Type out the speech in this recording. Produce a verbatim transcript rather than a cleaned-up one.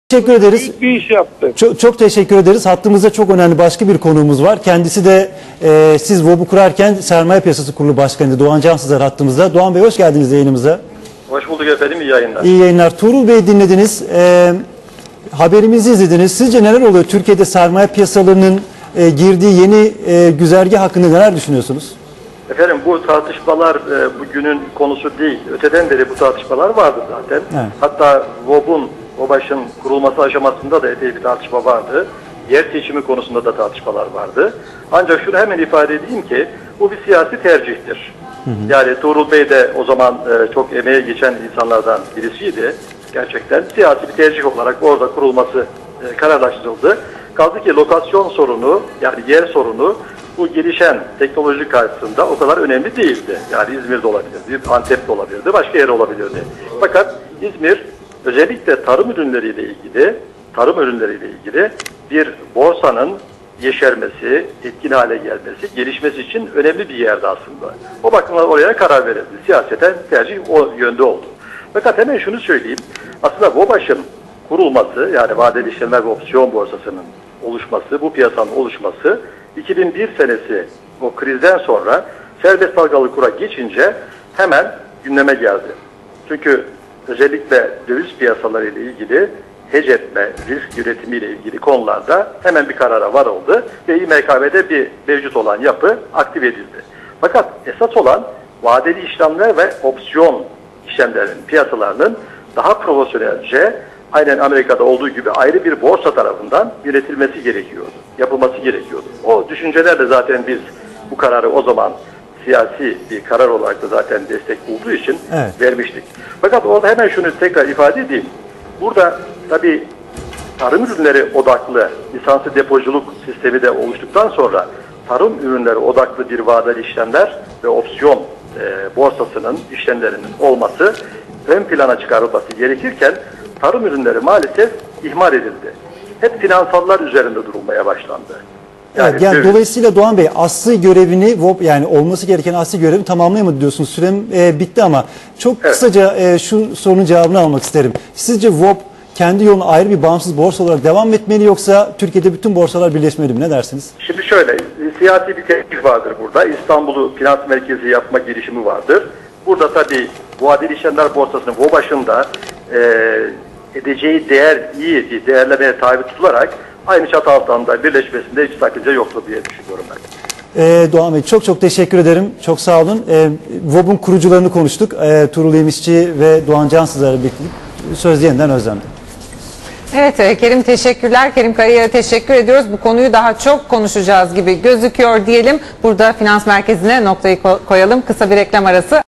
Teşekkür ederiz. Büyük bir iş yaptı. Çok, çok teşekkür ederiz. Hattımızda çok önemli başka bir konuğumuz var. Kendisi de e, siz V O B'u kurarken Sermaye Piyasası Kurulu Başkanı Doğan Cansızer hattımızda. Doğan Bey hoş geldiniz yayınımıza. Hoş bulduk efendim, iyi yayınlar. İyi yayınlar. Tuğrul Bey dinlediniz. E, haberimizi izlediniz. Sizce neler oluyor? Türkiye'de sermaye piyasalarının e, girdiği yeni e, güzergah hakkında neler düşünüyorsunuz? Efendim bu tartışmalar e, bugünün konusu değil. Öteden beri bu tartışmalar vardı zaten. Evet. Hatta V O B'un, VOBAŞ'ın kurulması aşamasında da epey bir tartışma vardı. Yer seçimi konusunda da tartışmalar vardı. Ancak şunu hemen ifade edeyim ki bu bir siyasi tercihtir. Hı hı. Yani Tuğrul Bey de o zaman e, çok emeğe geçen insanlardan birisiydi. Gerçekten siyasi bir tercih olarak orada kurulması e, kararlaştırıldı. Kaldı ki lokasyon sorunu, yani yer sorunu bu gelişen teknoloji karşısında o kadar önemli değildi. Yani İzmir'de olabilirdi, Antep'te olabilirdi, başka yer olabilirdi. Fakat İzmir özellikle tarım ürünleriyle ilgili, tarım ürünleriyle ilgili bir borsanın yeşermesi, etkin hale gelmesi, gelişmesi için önemli bir yerde aslında. O bakımdan oraya karar verildi. Siyaseten tercih o yönde oldu. Fakat hemen şunu söyleyeyim. Aslında VOBAŞ'ın kurulması, yani vadeli işlemler ve opsiyon borsasının oluşması, bu piyasanın oluşması iki bin bir senesi o krizden sonra serbest dalgalı kura geçince hemen gündeme geldi. Çünkü özellikle döviz piyasaları ile ilgili hedge etme, risk yönetimi ile ilgili konularda hemen bir karara varıldı ve İ M K B'de bir mevcut olan yapı aktive edildi. Fakat esas olan vadeli işlemler ve opsiyon işlemlerinin, piyasalarının daha profesyonelce, aynen Amerika'da olduğu gibi ayrı bir borsa tarafından yönetilmesi gerekiyordu, yapılması gerekiyordu. O düşüncelerle zaten biz bu kararı o zaman siyasi bir karar olarak da zaten destek bulduğu için evet. vermiştik. Fakat orada hemen şunu tekrar ifade edeyim. Burada tabii tarım ürünleri odaklı lisanslı depoculuk sistemi de oluştuktan sonra tarım ürünleri odaklı bir vadeli işlemler ve opsiyon e, borsasının işlemlerinin olması ön plana çıkarılması gerekirken tarım ürünleri maalesef ihmal edildi. Hep finansallar üzerinde durulmaya başlandı. Yani, evet, yani dolayısıyla Doğan Bey asli görevini, yani olması gereken asli görevini tamamlayamadı diyorsunuz. Sürem e, bitti ama çok evet. kısaca e, şu sorunun cevabını almak isterim. Sizce V O B kendi yoluna ayrı bir bağımsız borsa olarak devam etmeli yoksa Türkiye'de bütün borsalar birleşmeli mi? Ne dersiniz? Şimdi şöyle, siyasi bir teklif vardır burada. İstanbul'u finans merkezi yapma girişimi vardır. Burada tabii vadeli işlemler borsasının VOBAŞ'ın da e, edeceği değer iyi bir değerlemeye tabi tutularak aynı çatı altında birleşmesinde hiç sakınca yoktur diye düşünüyorum ben. Ee, Doğan Bey çok çok teşekkür ederim. Çok sağ olun. Ee, V O B'un kurucularını konuştuk. Ee, Tuğrul İmişçi ve Doğan Cansızer'le birlikte söz yeniden Özlem'de. Evet Kerim teşekkürler. Kerim Karayer'e teşekkür ediyoruz. Bu konuyu daha çok konuşacağız gibi gözüküyor diyelim. Burada finans merkezine noktayı koyalım. Kısa bir reklam arası.